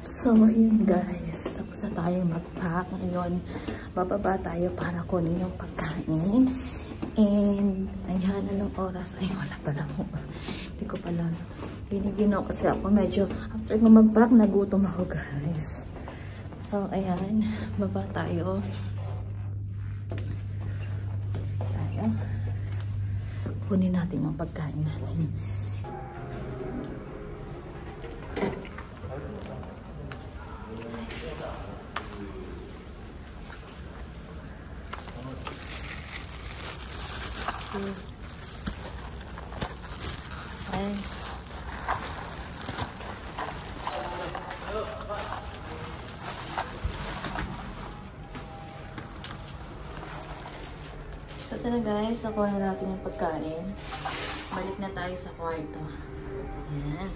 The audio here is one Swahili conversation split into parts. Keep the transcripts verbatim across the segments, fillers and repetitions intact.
So, ayun guys. Tapos na tayo mag-pack. Ngayon, bababa tayo para kunin yung pagkain. And, ayan, anong oras? Ay, wala pala. Hindi ko pala. Giniginaw kasi ako. Medyo, after nga mag-pack, nagutom ako guys. So, ayan. Baba tayo. Tayo. Kunin natin yung pagkain natin. Nice. So, ito na guys. Nakuha na natin yung pagkain. Balik na tayo sa kwarto. Ayan.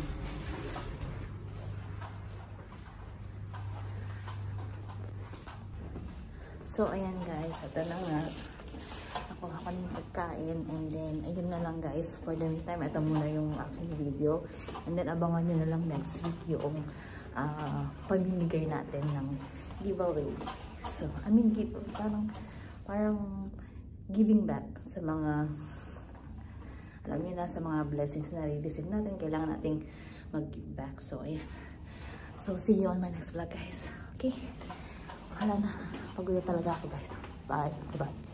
So, ayan guys. Ito na nga. Nakuha ko ng pagkain. And then, ayun na lang guys. For the meantime, ito muna yung aking video. And then, abangan nyo na lang next week yung uh, pamimigay natin ng giveaway. So, I mean, give, parang, parang giving back sa mga, alam nyo na, sa mga blessings na re-receive natin. Kailangan nating mag-give back. So, ayan. So, see you on my next vlog guys. Okay? Wala na. Pagod na talaga ako guys. Bye. Bye.